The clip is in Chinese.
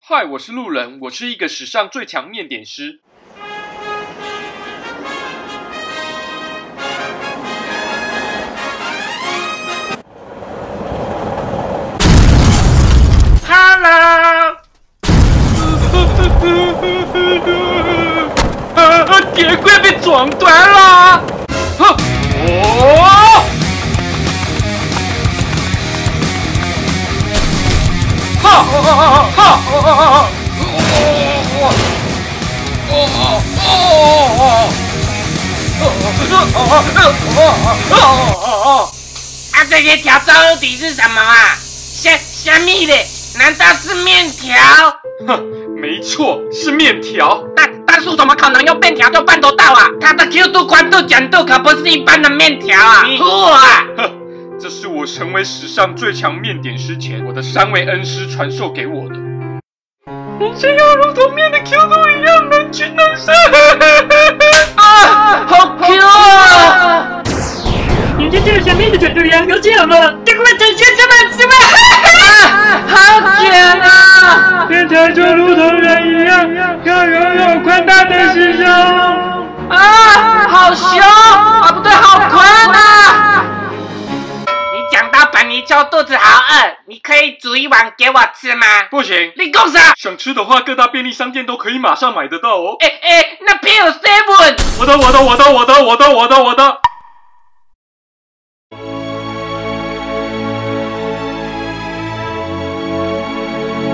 嗨，我是路人，我是一个史上最强面点师。Hello， 铁柜被撞断了。 这些条到底是什么啊？虾米的？难道是面条？ 哼，没错，是面条。 大树怎么可能用面条就办得到啊？它的 Q 度、宽度、卷度可不是一般的面条啊！哇！ 这是我成为史上最强面点师前，我的3位恩师传授给我的。我想要如同面的 Q 度一样能屈能伸。 好 Q 啊！ 你跟这个小面的卷度一样有劲吗？这个整些什么？ 好卷啊！ 面条就如同人一样，要拥有宽大的心胸。 好凶啊！不对，好宽啊！你讲到本尼秋肚子好饿，你可以煮一碗给我吃吗？ 不行， 你讲啥？ 想吃的话，各大便利商店都可以马上买得到哦。 那偏有 7。 我的。